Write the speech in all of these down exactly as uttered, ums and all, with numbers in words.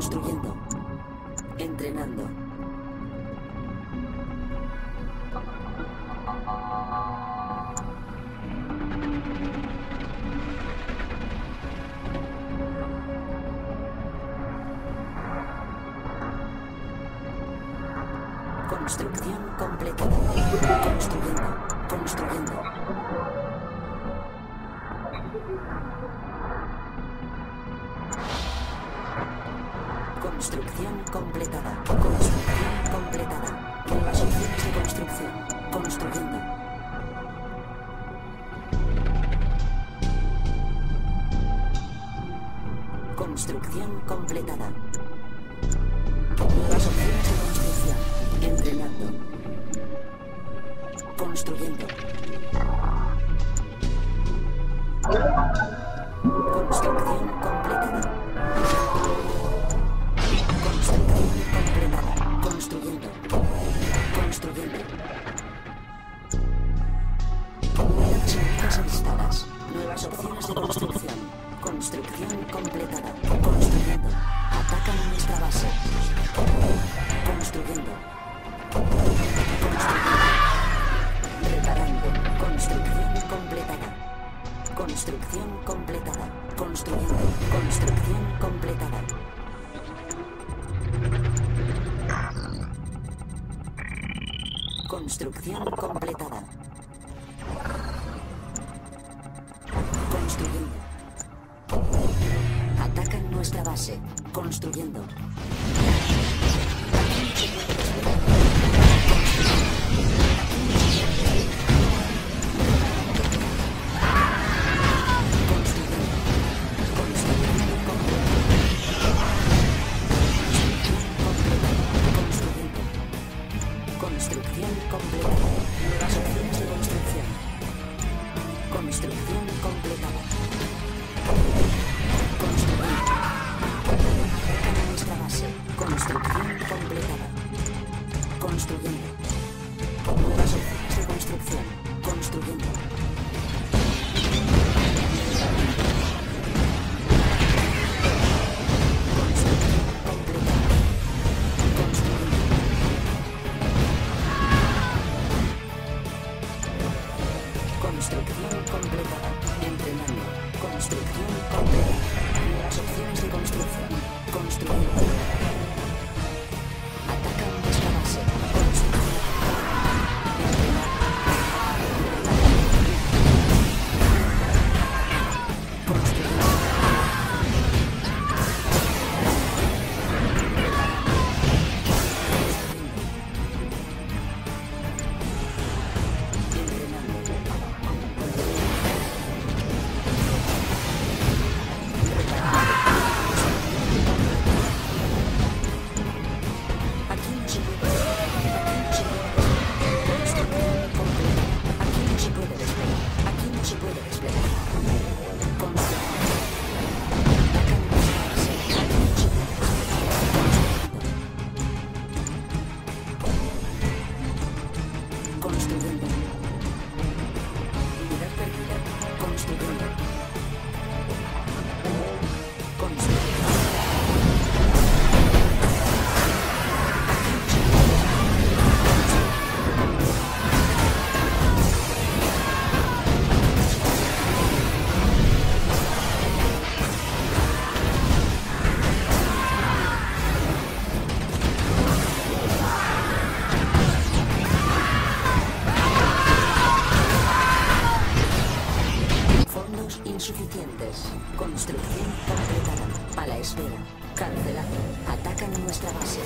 Construyendo. Entrenando. Construcción completada. Construyendo. Construyendo. Construcción completada. Construcción completada. Nuevas opciones de construcción. Construyendo. Construcción completada. Nuevas opciones de construcción. Entrenando. Construyendo. Construcción completada. Construcción completada. Construyendo. Construyendo. Unidades enemigas avistadas. Nuevas opciones de construcción. Construcción completada. Construyendo. Atacan a nuestra base. Construyendo. Construyendo. Reparando. Construcción completada. Construcción completada. Construyendo. Construcción completada. Construcción completada. Construyendo. Atacan nuestra base. Construyendo. Construcción completada. Nuevas opciones de construcción. Construcción completada. Construyendo. Atacan a nuestra base. Construcción completada. Construyendo. Nuevas opciones de construcción. Construyendo. Construcción completada. Entrenando. Construcción completada. Nuevas opciones de construcción. Construyendo. Atacan nuestra base. Construyendo. Construyendo. Construyendo. Unidad perdida. Construyendo. Construyendo. Insuficientes. Construcción completada. A la espera. Cancelado. Atacan nuestra base.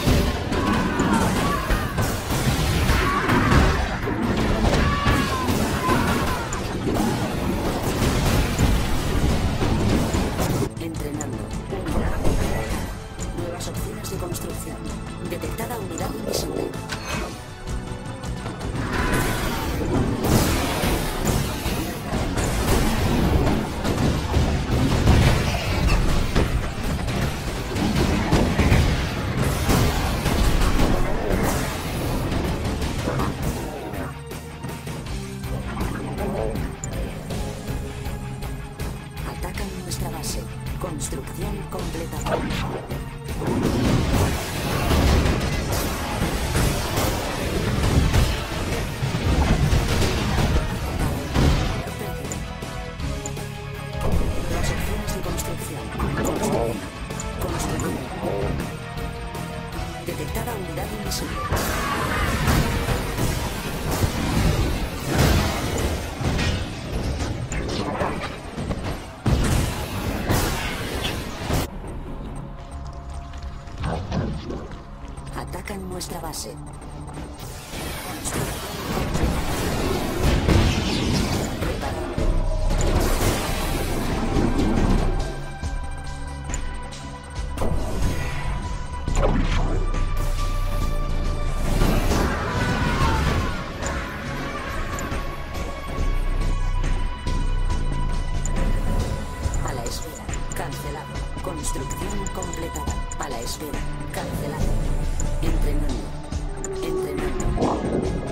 Entrenando. Unidad detectada. Nuevas opciones de construcción. Detectada unidad invisible. Atacan nuestra base. Construcción completada. Las opciones de construcción. Construir. Construir. Detectada unidad invisible. Atacan nuestra base. A la esfera. Cancelado. Construcción completada. A la esfera. Cancelado. Entrenando. Entrenando.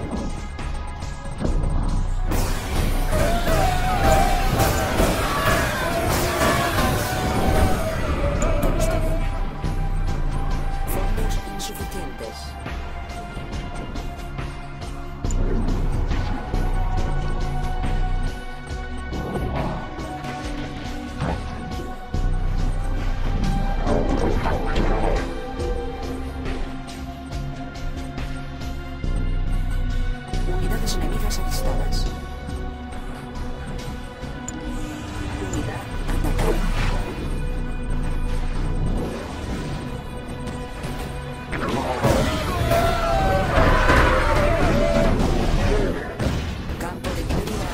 Construcción. Fondos insuficientes. Unidades enemigas avistadas. Unidad atacada. Campo de pérdida.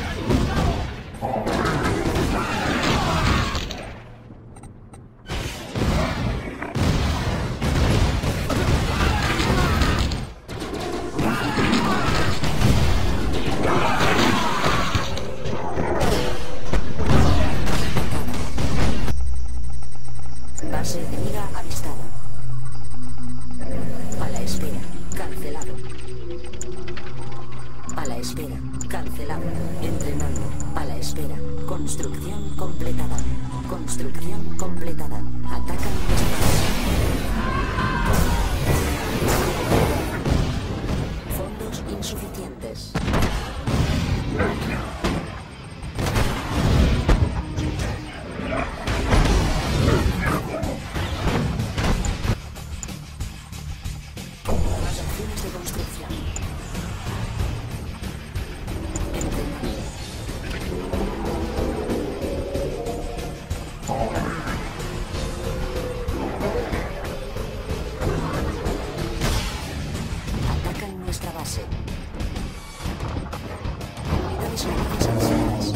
Base enemiga avistada. A la espera. Cancelado. A la espera. Cancelado. Entrenando. A la espera. Construcción completada. Construcción completada. Atacan nuestra base. Fondos insuficientes. Las opciones de construcción. Entrenando. Atacan nuestra base. Unidades enemigas avisadas.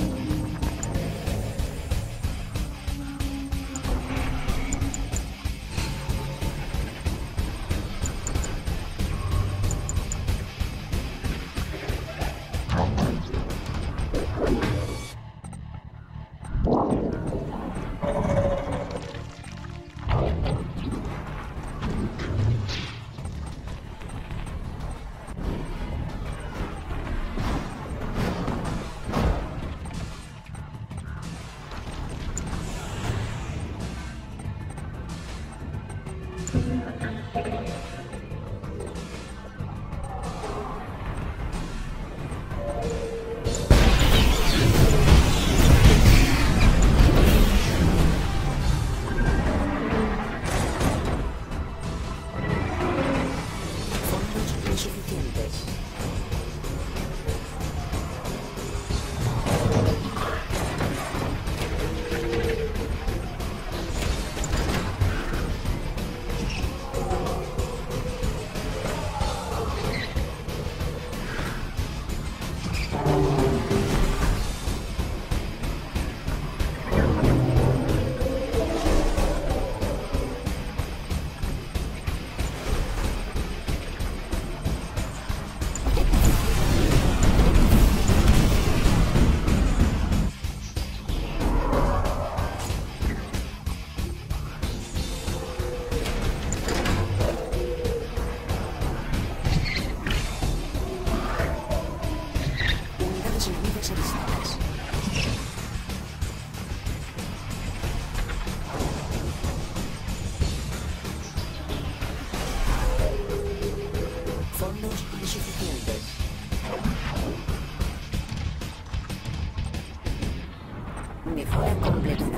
Mejora completada.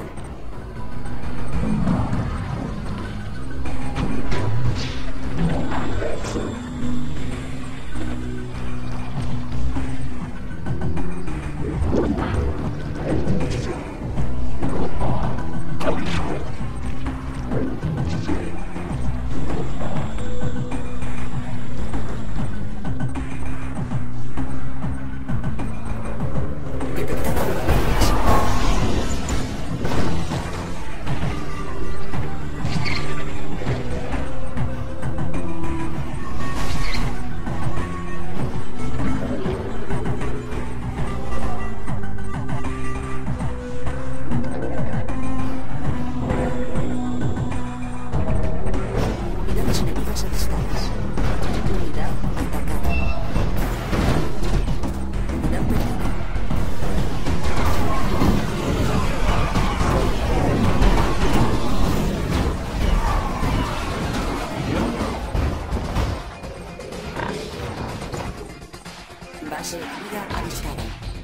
Base vida avistada.